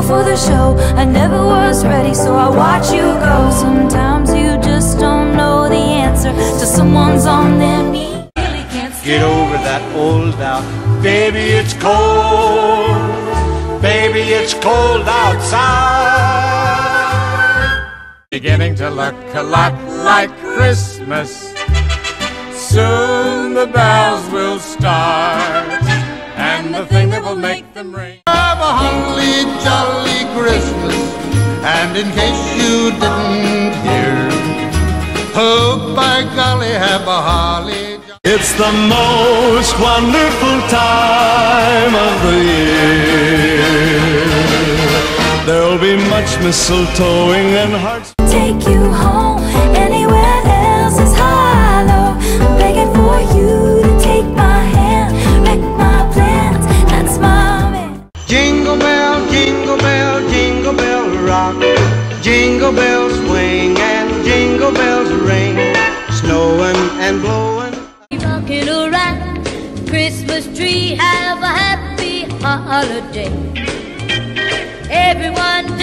for the show. I never was ready, so I watch you go. Sometimes you just don't know the answer till someone's on their knees. Get over that old doubt. Baby, it's cold. Baby, it's cold outside. Beginning to look a lot like Christmas. Soon the bells will start, and the thing that will make them ring. Have a holly jolly Christmas, and in case you didn't hear, oh by golly, have a holly. It's the most wonderful time of the year. There'll be much mistletoeing and hearts. Take you home, anywhere else is hollow. I'm begging for you to take my hand, wreck my plans, that's my man. Jingle bell, jingle bell, jingle bell rock. Jingle bells swing and jingle bells ring. Snowing and blowing. Rocking around Christmas tree, have a happy holiday. Everyone